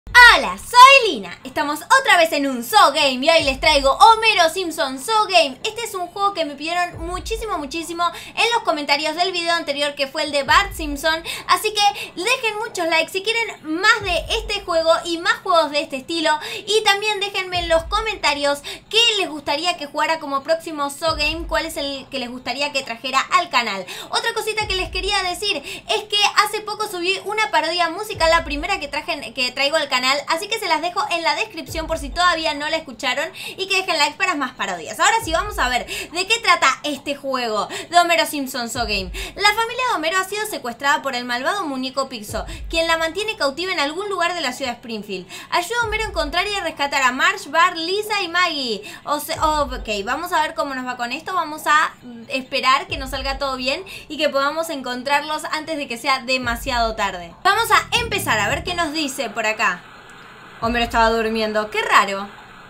Hola, soy Lina. Estamos otra vez en un So Game y hoy les traigo Homero Simpson So Game. Este es un juego que me pidieron muchísimo en los comentarios del video anterior, que fue el de Bart Simpson. Así que dejen muchos likes si quieren más de este juego y más juegos de este estilo. Y también déjenme en los comentarios qué les gustaría que jugara como próximo So Game, cuál es el que les gustaría que trajera al canal. Otra cosita que les quería decir es que hace poco subí una parodia musical, la primera que traigo al canal. Así que se las dejo en la descripción por si todavía no la escucharon y que dejen like para más parodias. Ahora sí, vamos a ver de qué trata este juego de Homero Simpson So Game. La familia de Homero ha sido secuestrada por el malvado muñeco Pixo, quien la mantiene cautiva en algún lugar de la ciudad de Springfield. Ayuda a Homero a encontrar y a rescatar a Marge, Bart, Lisa y Maggie. Ok, vamos a ver cómo nos va con esto. Vamos a esperar que nos salga todo bien y que podamos encontrarlos antes de que sea demasiado tarde. Vamos a empezar a ver qué nos dice por acá. Homero estaba durmiendo. ¡Qué raro!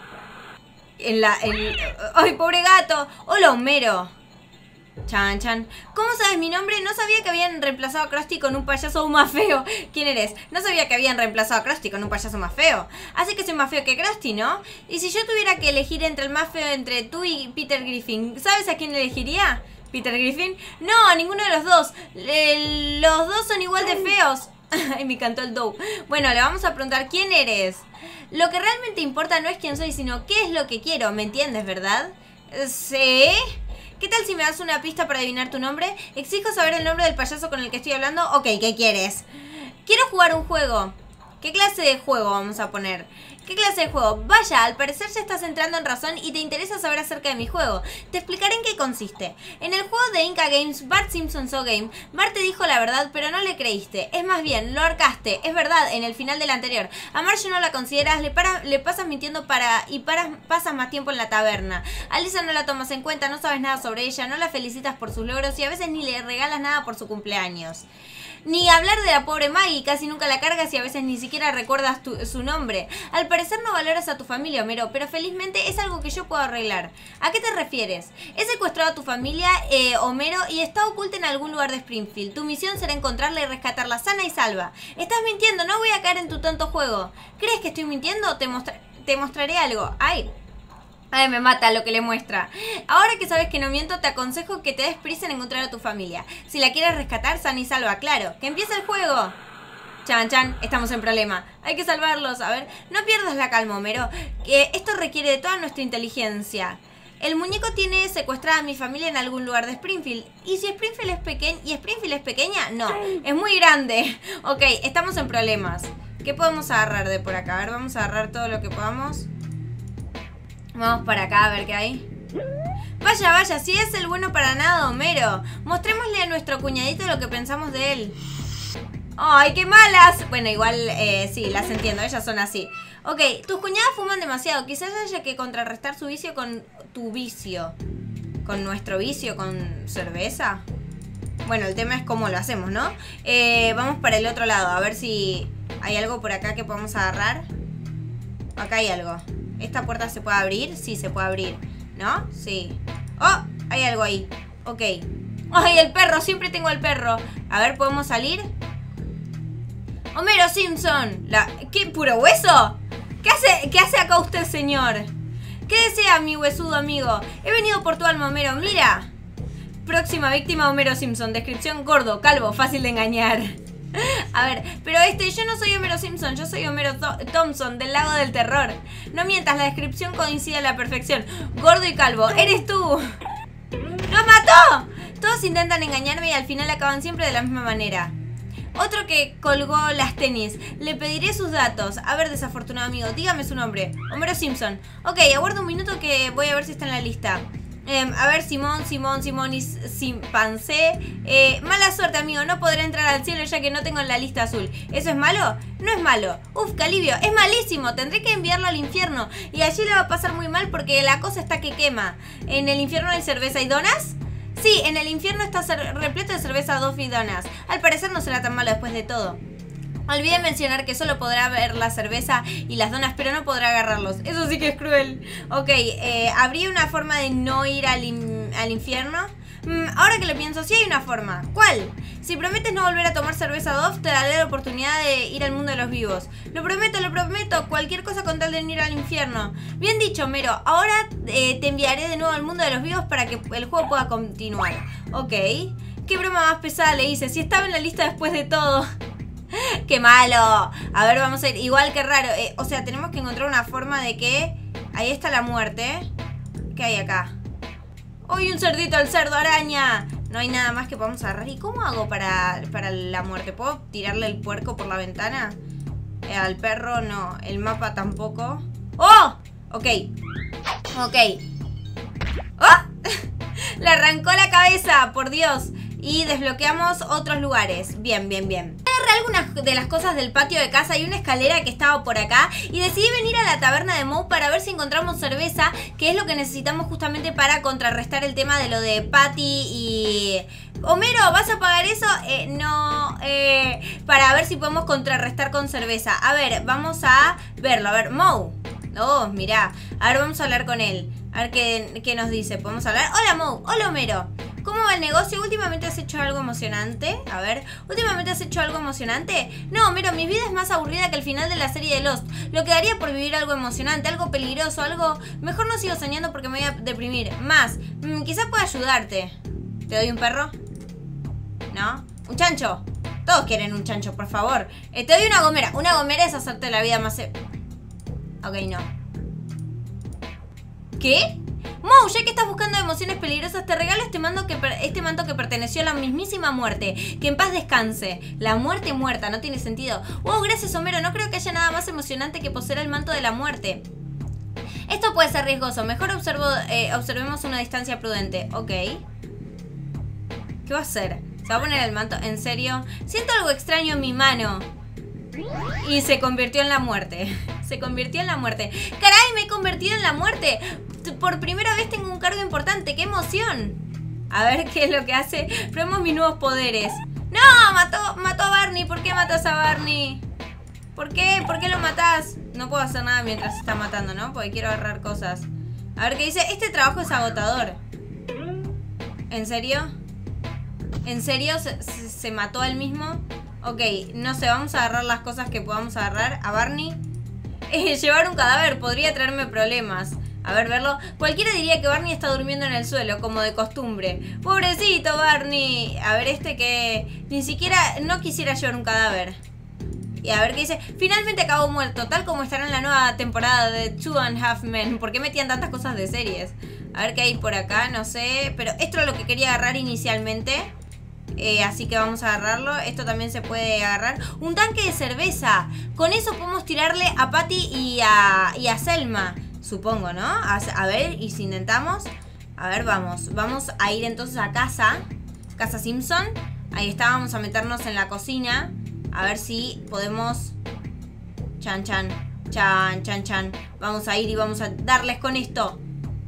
¡Ay, pobre gato! ¡Hola, Homero! Chan, chan. ¿Cómo sabes mi nombre? No sabía que habían reemplazado a Krusty con un payaso aún más feo. ¿Quién eres? No sabía que habían reemplazado a Krusty con un payaso más feo. Así que soy más feo que Krusty, ¿no? Y si yo tuviera que elegir entre el más feo entre tú y Peter Griffin, ¿sabes a quién elegiría? ¿Peter Griffin? No, a ninguno de los dos. Los dos son igual de feos. Ay, me encantó el Dow. Bueno, le vamos a preguntar quién eres. Lo que realmente importa no es quién soy, sino qué es lo que quiero. ¿Me entiendes, verdad? ¿Sí? ¿Qué tal si me das una pista para adivinar tu nombre? Exijo saber el nombre del payaso con el que estoy hablando. Ok, ¿qué quieres? Quiero jugar un juego. ¿Qué clase de juego vamos a poner? ¿Qué clase de juego? Vaya, al parecer ya estás entrando en razón y te interesa saber acerca de mi juego. Te explicaré en qué consiste. En el juego de Inca Games, Bart Simpson So Game, Bart te dijo la verdad, pero no le creíste. Es más bien, lo ahorcaste. Es verdad, en el final del anterior. A Marge no la consideras, le pasas mintiendo pasas más tiempo en la taberna. A Lisa no la tomas en cuenta, no sabes nada sobre ella, no la felicitas por sus logros y a veces ni le regalas nada por su cumpleaños. Ni hablar de la pobre Maggie, casi nunca la cargas y a veces ni siquiera recuerdas su nombre. Al parecer no valoras a tu familia, Homero, pero felizmente es algo que yo puedo arreglar. ¿A qué te refieres? He secuestrado a tu familia, Homero, y está oculta en algún lugar de Springfield. Tu misión será encontrarla y rescatarla sana y salva. Estás mintiendo, no voy a caer en tu tonto juego. ¿Crees que estoy mintiendo? Te mostraré algo. Ay, me mata lo que le muestra. Ahora que sabes que no miento, te aconsejo que te des prisa en encontrar a tu familia. Si la quieres rescatar, sana y salva, claro. ¡Que empiece el juego! Chan, chan, estamos en problema. Hay que salvarlos. A ver, no pierdas la calma, Homero. Que esto requiere de toda nuestra inteligencia. El muñeco tiene secuestrada a mi familia en algún lugar de Springfield. ¿Y si Springfield es pequeña? No, es muy grande. Ok, estamos en problemas. ¿Qué podemos agarrar de por acá? A ver, vamos a agarrar todo lo que podamos. Vamos para acá a ver qué hay. Vaya, vaya, si es el bueno para nada, Homero. Mostrémosle a nuestro cuñadito lo que pensamos de él. ¡Ay, qué malas! Bueno, igual, sí, las entiendo, ellas son así. Ok, tus cuñadas fuman demasiado. Quizás haya que contrarrestar su vicio con tu vicio. ¿Con nuestro vicio? ¿Con cerveza? Bueno, el tema es cómo lo hacemos, ¿no? Vamos para el otro lado, a ver si hay algo por acá que podamos agarrar. Acá hay algo. ¿Esta puerta se puede abrir? Sí, se puede abrir, ¿no? Sí. ¡Oh! Hay algo ahí. Ok. ¡Ay, el perro! Siempre tengo el perro. A ver, ¿podemos salir? ¡Homero Simpson! ¿Qué? ¿Puro hueso? ¿Qué hace acá usted, señor? ¿Qué desea, mi huesudo amigo? He venido por tu alma, Homero. ¡Mira! Próxima víctima, Homero Simpson. Descripción: gordo, calvo, fácil de engañar. A ver, pero yo no soy Homero Simpson, yo soy Homero Thompson, del Lago del Terror. No mientas, la descripción coincide a la perfección. Gordo y calvo, eres tú. ¡Nos mató! Todos intentan engañarme y al final acaban siempre de la misma manera. Otro que colgó las tenis. Le pediré sus datos. A ver, desafortunado amigo, dígame su nombre. Homero Simpson. Ok, aguarda un minuto que voy a ver si está en la lista. A ver, Simón y Chimpancé. Mala suerte, amigo. No podré entrar al cielo ya que no tengo la lista azul. ¿Eso es malo? No es malo. Uf, qué alivio. Es malísimo. Tendré que enviarlo al infierno. Y allí le va a pasar muy mal porque la cosa está que quema. ¿En el infierno hay cerveza y donas? Sí, en el infierno está repleto de cerveza, dof y donas. Al parecer no será tan malo después de todo. Olvidé mencionar que solo podrá ver la cerveza y las donas, pero no podrá agarrarlos. Eso sí que es cruel. Ok, ¿habría una forma de no ir al infierno? Ahora que lo pienso, sí hay una forma. ¿Cuál? Si prometes no volver a tomar cerveza Dove, te daré la oportunidad de ir al mundo de los vivos. Lo prometo, cualquier cosa con tal de ir al infierno. Bien dicho, Homero. Ahora te enviaré de nuevo al mundo de los vivos para que el juego pueda continuar. Ok. Qué broma más pesada le hice. Si estaba en la lista después de todo. ¡Qué malo! A ver, vamos a ir. Igual que raro. O sea, tenemos que encontrar una forma de que... Ahí está la muerte. ¿Qué hay acá? ¡Uy, un cerdito! ¡El cerdo araña! No hay nada más que podamos agarrar. ¿Y cómo hago para la muerte? ¿Puedo tirarle el puerco por la ventana? Al perro no. El mapa tampoco. ¡Oh! Ok. Ok. ¡Oh! Le arrancó la cabeza, por Dios. Y desbloqueamos otros lugares. Bien, bien, bien. Agarré algunas de las cosas del patio de casa. Hay una escalera que estaba por acá. Y decidí venir a la taberna de Moe para ver si encontramos cerveza, que es lo que necesitamos justamente para contrarrestar el tema de lo de Patty y... Homero, ¿vas a pagar eso? No, para ver si podemos contrarrestar con cerveza. A ver, vamos a verlo. A ver, Moe. Oh, mirá. A ver, vamos a hablar con él. A ver qué nos dice. ¿Podemos hablar? Hola, Moe. Hola, Homero. ¿Cómo va el negocio? ¿Últimamente has hecho algo emocionante? A ver, ¿últimamente has hecho algo emocionante? No, Homero, mi vida es más aburrida que el final de la serie de Lost. Lo que daría por vivir algo emocionante, algo peligroso, algo... Mejor no sigo soñando porque me voy a deprimir. Más, quizás pueda ayudarte. ¿Te doy un perro? ¿No? ¿Un chancho? Todos quieren un chancho, por favor. Te doy una gomera. Una gomera es hacerte la vida más... Ok, no. ¿Qué? Moe, ya que estás buscando emociones peligrosas, te regalo este manto que perteneció a la mismísima muerte. Que en paz descanse. La muerte muerta, no tiene sentido. Wow, gracias, Homero. No creo que haya nada más emocionante que poseer el manto de la muerte. Esto puede ser riesgoso. Mejor observemos una distancia prudente. Ok. ¿Qué va a hacer? ¿Se va a poner el manto? ¿En serio? Siento algo extraño en mi mano. Y se convirtió en la muerte. Se convirtió en la muerte. ¡Caray, me he convertido en la muerte! Por primera vez tengo un cargo importante. ¡Qué emoción! A ver qué es lo que hace. Probemos mis nuevos poderes. ¡No! Mató a Barney. ¿Por qué matas a Barney? ¿Por qué? ¿Por qué lo matás? No puedo hacer nada mientras se está matando, ¿no? Porque quiero agarrar cosas. A ver qué dice. Este trabajo es agotador. ¿En serio? ¿En serio? ¿Se mató a él mismo? Ok, no sé, vamos a agarrar las cosas que podamos agarrar. A Barney. Llevar un cadáver podría traerme problemas. A ver, verlo. Cualquiera diría que Barney está durmiendo en el suelo, como de costumbre. ¡Pobrecito Barney! A ver, que ni siquiera no quisiera llevar un cadáver. Y a ver qué dice. Finalmente acabó muerto, tal como estará en la nueva temporada de Two and a Half Men. ¿Por qué metían tantas cosas de series? A ver qué hay por acá, no sé. Pero esto es lo que quería agarrar inicialmente. Así que vamos a agarrarlo. Esto también se puede agarrar. Un tanque de cerveza. Con eso podemos tirarle a Patty y a Selma. Supongo, ¿no? A ver, y si intentamos. A ver, vamos. Vamos a ir entonces a casa. Casa Simpson. Ahí está, vamos a meternos en la cocina. A ver si podemos... Chan, chan. Chan, chan, chan. Vamos a ir y vamos a darles con esto.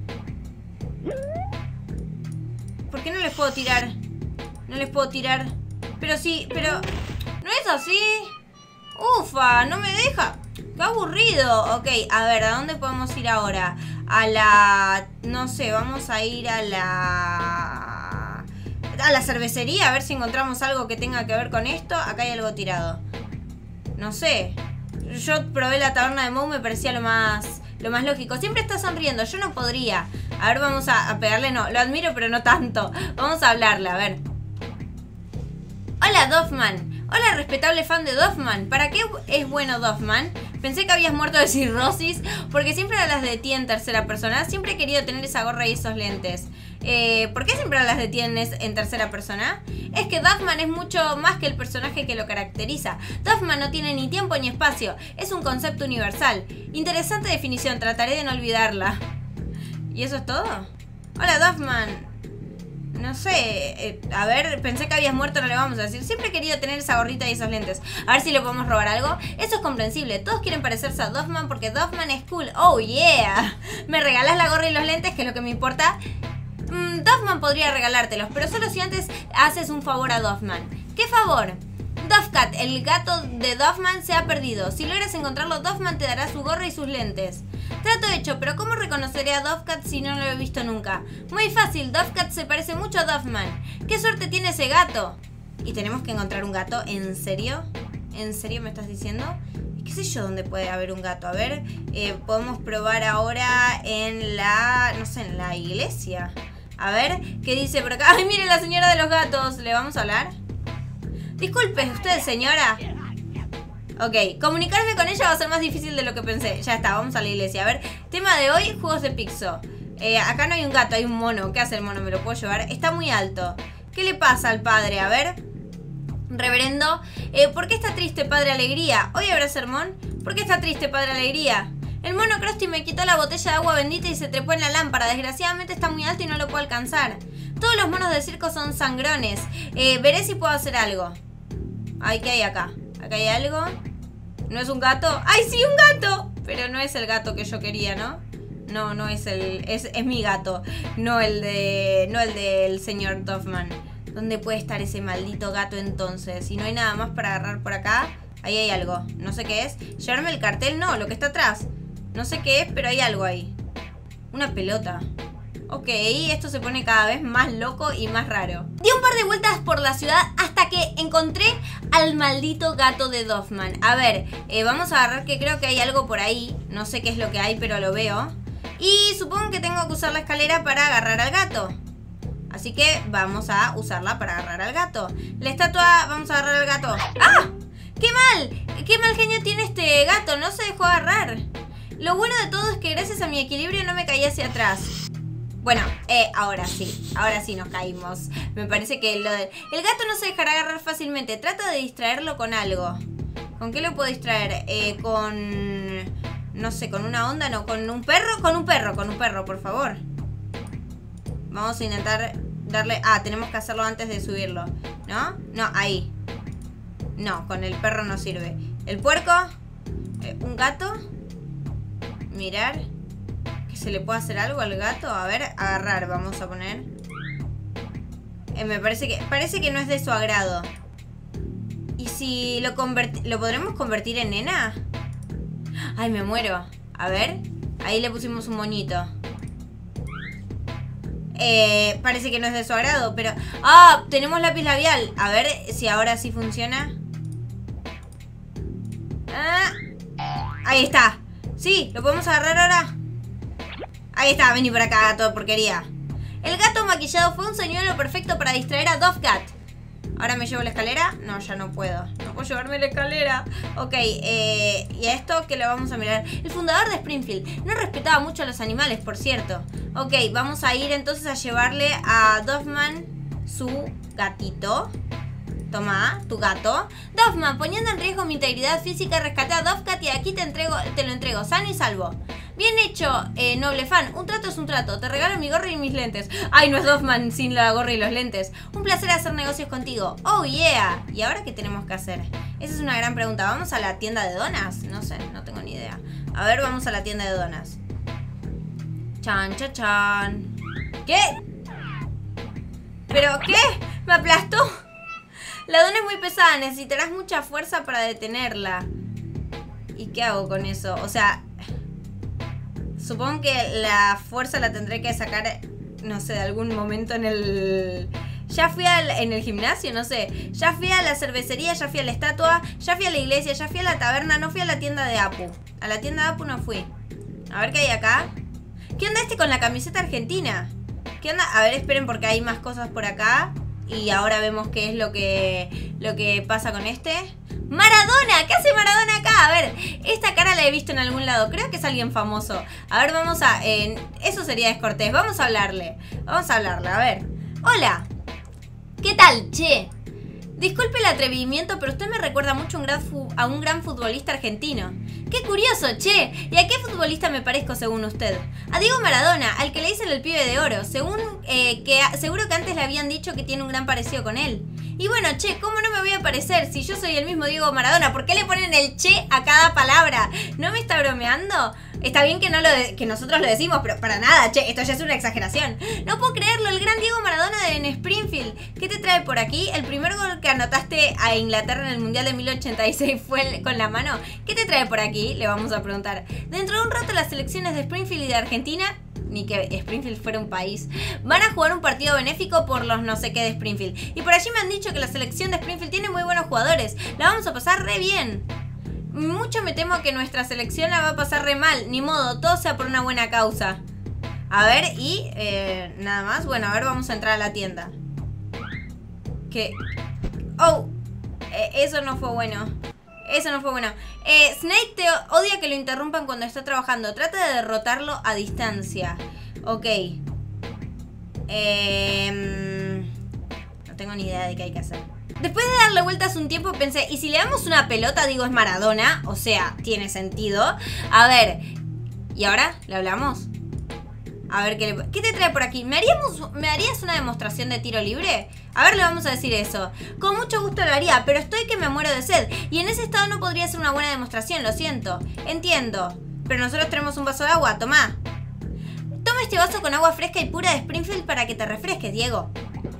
¿Por qué no les puedo tirar? No les puedo tirar. Pero sí, pero... ¿No es así? Ufa, no me deja. ¡Qué aburrido! Ok, a ver, ¿a dónde podemos ir ahora? A la... No sé, vamos a ir a la cervecería. A ver si encontramos algo que tenga que ver con esto. Acá hay algo tirado. No sé. Yo probé la taberna de Moe, me parecía lo más lógico. Siempre está sonriendo, yo no podría. A ver, vamos a pegarle. No, lo admiro, pero no tanto. Vamos a hablarle, a ver. Hola, Duffman. Hola, respetable fan de Duffman. ¿Para qué es bueno Duffman? Pensé que habías muerto de cirrosis, porque siempre hablas de ti en tercera persona. Siempre he querido tener esa gorra y esos lentes. ¿Por qué siempre hablas de ti en tercera persona? Es que Duffman es mucho más que el personaje que lo caracteriza. Duffman no tiene ni tiempo ni espacio. Es un concepto universal. Interesante definición, trataré de no olvidarla. ¿Y eso es todo? Hola, Duffman. No sé, a ver, pensé que habías muerto, no le vamos a decir. Siempre he querido tener esa gorrita y esos lentes. A ver si le podemos robar algo. Eso es comprensible, todos quieren parecerse a Duffman porque Duffman es cool. Oh yeah, me regalas la gorra y los lentes, que es lo que me importa. Duffman podría regalártelos, pero solo si antes haces un favor a Duffman. ¿Qué favor? Duffcat, el gato de Duffman, se ha perdido. Si logras encontrarlo, Duffman te dará su gorra y sus lentes. Trato hecho, pero ¿cómo reconoceré a Dovecat si no lo he visto nunca? Muy fácil, Dovecat se parece mucho a Doveman. ¿Qué suerte tiene ese gato? Y tenemos que encontrar un gato, ¿en serio? ¿En serio me estás diciendo? ¿Qué sé yo dónde puede haber un gato? A ver, podemos probar ahora en la... no sé, en la iglesia. A ver, ¿qué dice por acá? ¡Ay, mire la señora de los gatos! ¿Le vamos a hablar? Disculpe, ¿usted, señora? Ok, comunicarme con ella va a ser más difícil de lo que pensé. Ya está, vamos a la iglesia. A ver, tema de hoy, juegos de Pixo. Acá no hay un gato, hay un mono. ¿Qué hace el mono? ¿Me lo puedo llevar? Está muy alto. ¿Qué le pasa al padre? A ver... Reverendo, ¿por qué está triste, Padre Alegría? ¿Hoy habrá sermón? ¿Por qué está triste, Padre Alegría? El mono Krusty me quitó la botella de agua bendita y se trepó en la lámpara. Desgraciadamente está muy alto y no lo puedo alcanzar. Todos los monos del circo son sangrones. Veré si puedo hacer algo. Ay, ¿qué hay acá? ¿Acá hay algo? ¿No es un gato? ¡Ay, sí, un gato! Pero no es el gato que yo quería, ¿no? No, no es el... Es mi gato. No el del señor Doveman. ¿Dónde puede estar ese maldito gato entonces? Si no hay nada más para agarrar por acá. Ahí hay algo, no sé qué es. ¿Llevarme el cartel? No, lo que está atrás. No sé qué es, pero hay algo ahí. Una pelota. Ok, esto se pone cada vez más loco y más raro. Di un par de vueltas por la ciudad hasta que encontré al maldito gato de Doveman. A ver, vamos a agarrar que creo que hay algo por ahí. No sé qué es lo que hay, pero lo veo. Y supongo que tengo que usar la escalera para agarrar al gato. Así que vamos a usarla para agarrar al gato. La estatua, vamos a agarrar al gato. ¡Ah! ¡Qué mal! ¡Qué mal genio tiene este gato! No se dejó agarrar. Lo bueno de todo es que gracias a mi equilibrio no me caí hacia atrás. Bueno, ahora sí nos caímos. Me parece que el gato no se dejará agarrar fácilmente. Trata de distraerlo con algo. ¿Con qué lo puedo distraer? Con... no sé, con una onda, no, con un perro. Con un perro, por favor. Vamos a intentar darle... Ah, tenemos que hacerlo antes de subirlo, ¿no? No, ahí. No, con el perro no sirve. El puerco. Un gato. Mirar. ¿Que se le puede hacer algo al gato? A ver, agarrar, vamos a poner. Me parece que no es de su agrado. ¿Y si lo podremos convertir en nena? Ay, me muero. A ver. Ahí le pusimos un moñito. Parece que no es de su agrado, pero... ¡Ah! Tenemos lápiz labial. A ver si ahora sí funciona. Ah, ahí está. Sí, ¿lo podemos agarrar ahora? Ahí está, vení por acá, gato de porquería. El gato maquillado fue un señuelo perfecto para distraer a Dovecat. ¿Ahora me llevo la escalera? No, ya no puedo. No puedo llevarme la escalera. Ok, y a esto que lo vamos a mirar. El fundador de Springfield no respetaba mucho a los animales, por cierto. Ok, vamos a ir entonces a llevarle a Doveman su gatito. Toma, tu gato. Doveman, poniendo en riesgo mi integridad física, rescaté a Dovecat y aquí te lo entrego, sano y salvo. Bien hecho, noble fan. Un trato es un trato. Te regalo mi gorra y mis lentes. Ay, no es Doveman sin la gorra y los lentes. Un placer hacer negocios contigo. Oh, yeah. ¿Y ahora qué tenemos que hacer? Esa es una gran pregunta. ¿Vamos a la tienda de donas? No sé, no tengo ni idea. A ver, vamos a la tienda de donas. Chan, chan, chan. ¿Qué? ¿Pero qué? ¿Me aplastó? La dona es muy pesada. Necesitarás mucha fuerza para detenerla. ¿Y qué hago con eso? O sea... Supongo que la fuerza la tendré que sacar, no sé, de algún momento en el... Ya fui en el gimnasio, no sé. Ya fui a la cervecería, ya fui a la estatua, ya fui a la iglesia, ya fui a la taberna, no fui a la tienda de Apu. A la tienda de Apu no fui. A ver qué hay acá. ¿Qué onda con la camiseta argentina? ¿Qué onda? A ver, esperen porque hay más cosas por acá. Y ahora vemos qué es lo que pasa con este. ¡Maradona! ¿Qué hace Maradona acá? A ver, esta cara la he visto en algún lado. Creo que es alguien famoso. A ver, vamos a... eso sería descortés. Vamos a hablarle. A ver. Hola. ¿Qué tal, che? Disculpe el atrevimiento, pero usted me recuerda mucho a un gran futbolista argentino. ¡Qué curioso, che! ¿Y a qué futbolista me parezco según usted? A Diego Maradona, al que le dicen el pibe de oro. Seguro que antes le habían dicho que tiene un gran parecido con él. Y bueno, che, ¿cómo no me voy a parecer si yo soy el mismo Diego Maradona? ¿Por qué le ponen el che a cada palabra? ¿No me está bromeando? Está bien que que nosotros lo decimos, pero para nada, che, esto ya es una exageración. No puedo creerlo, el gran Diego Maradona en Springfield. ¿Qué te trae por aquí? El primer gol que anotaste a Inglaterra en el Mundial de 1986 fue con la mano. ¿Qué te trae por aquí? Le vamos a preguntar. Dentro de un rato las selecciones de Springfield y de Argentina, ni que Springfield fuera un país, van a jugar un partido benéfico por los no sé qué de Springfield. Y por allí me han dicho que la selección de Springfield tiene muy buenos jugadores. La vamos a pasar re bien. Mucho me temo que nuestra selección la va a pasar re mal. Ni modo, todo sea por una buena causa. A ver, y nada más. Bueno, a ver, vamos a entrar a la tienda. ¿Qué? Oh, eso no fue bueno. Eso no fue bueno. Snake te odia que lo interrumpan cuando está trabajando. Trata de derrotarlo a distancia. Ok. No tengo ni idea de qué hay que hacer. Después de darle vueltas un tiempo pensé, ¿y si le damos una pelota? Digo, es Maradona. O sea, tiene sentido. A ver. ¿Y ahora? ¿Le hablamos? A ver, ¿qué te trae por aquí? ¿Me harías una demostración de tiro libre? A ver, le vamos a decir eso. Con mucho gusto lo haría, pero estoy que me muero de sed. Y en ese estado no podría ser una buena demostración, lo siento. Entiendo. Pero nosotros tenemos un vaso de agua, tomá. Toma este vaso con agua fresca y pura de Springfield para que te refresques, Diego.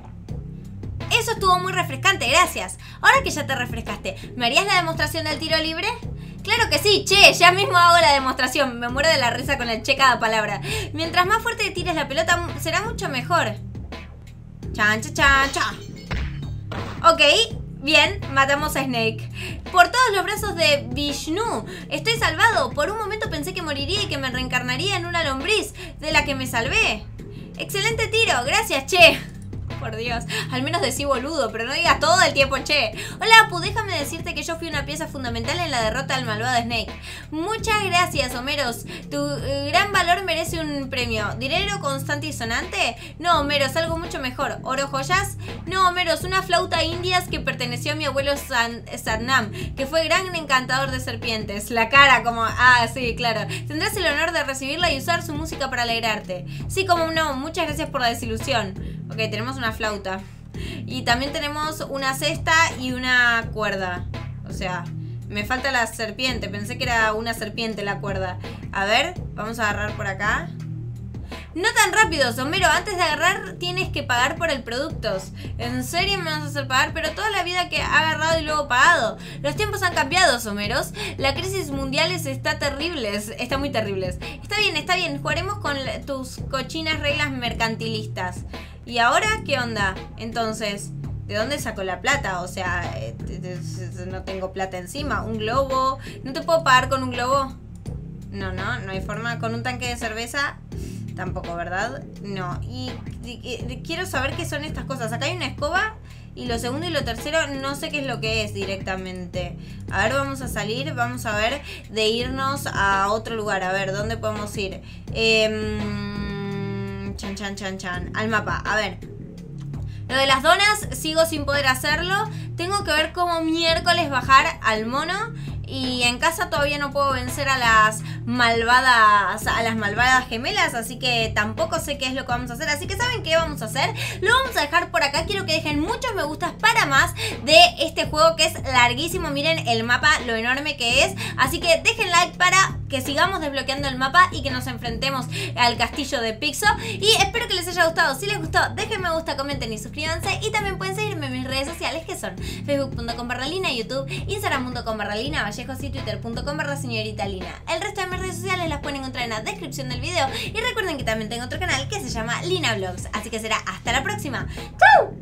Eso estuvo muy refrescante, gracias. Ahora que ya te refrescaste, ¿me harías la demostración del tiro libre? Claro que sí, che, ya mismo hago la demostración. Me muero de la risa con el che cada palabra. Mientras más fuerte tires la pelota, será mucho mejor. Chan, cha, chan, cha. Ok, bien, matamos a Snake. Por todos los brazos de Vishnu, estoy salvado. Por un momento pensé que moriría y que me reencarnaría en una lombriz, de la que me salvé. Excelente tiro, gracias, che. Por Dios, al menos decí boludo, pero no digas todo el tiempo, che. Hola, Apu, déjame decirte que yo fui una pieza fundamental en la derrota del malvado Snake. Muchas gracias, Homeros. Tu gran valor merece un premio. ¿Dinero constante y sonante? No, Homeros, algo mucho mejor. ¿Oro, joyas? No, Homeros, una flauta indias que perteneció a mi abuelo Satnam, que fue gran encantador de serpientes. La cara como... Ah, sí, claro. Tendrás el honor de recibirla y usar su música para alegrarte. Sí, como no. Muchas gracias por la desilusión. Ok, tenemos una flauta. Y también tenemos una cesta y una cuerda. O sea, me falta la serpiente. Pensé que era una serpiente la cuerda. A ver, vamos a agarrar por acá. No tan rápido, Homero. Antes de agarrar tienes que pagar por el producto. ¿En serio me vas a hacer pagar? Pero toda la vida que he agarrado y luego pagado. Los tiempos han cambiado, Homeros. La crisis mundial está terrible. Está muy terrible. Está bien. Jugaremos con tus cochinas reglas mercantilistas. ¿Y ahora qué onda? Entonces, ¿de dónde saco la plata? O sea, no tengo plata encima. ¿Un globo? ¿No te puedo pagar con un globo? No hay forma. ¿Con un tanque de cerveza? Tampoco, ¿verdad? No. Y quiero saber qué son estas cosas. Acá hay una escoba. Y lo segundo y lo tercero no sé qué es lo que es directamente. A ver, vamos a salir. Vamos a ver de irnos a otro lugar. A ver, ¿dónde podemos ir? Chan. Al mapa, a ver. Lo de las donas, sigo sin poder hacerlo. Tengo que ver cómo miércoles bajar al mono. Y en casa todavía no puedo vencer a las malvadas gemelas, así que tampoco sé qué es lo que vamos a hacer. Así que ¿saben qué vamos a hacer? Lo vamos a dejar por acá. Quiero que dejen muchos me gustas para más de este juego que es larguísimo. Miren el mapa, lo enorme que es. Así que dejen like para que sigamos desbloqueando el mapa y que nos enfrentemos al castillo de Pixo. Y espero que les haya gustado. Si les gustó, dejen me gusta, comenten y suscríbanse. Y también pueden seguirme en mis redes sociales, que son facebook.com/Lina, YouTube, Instagram.com/Lina Vallejos y twitter.com/señorita Lina. El resto de mis redes sociales las pueden encontrar en la descripción del video. Y recuerden que también tengo otro canal que se llama Lina Vlogs. Así que será hasta la próxima. ¡Chau!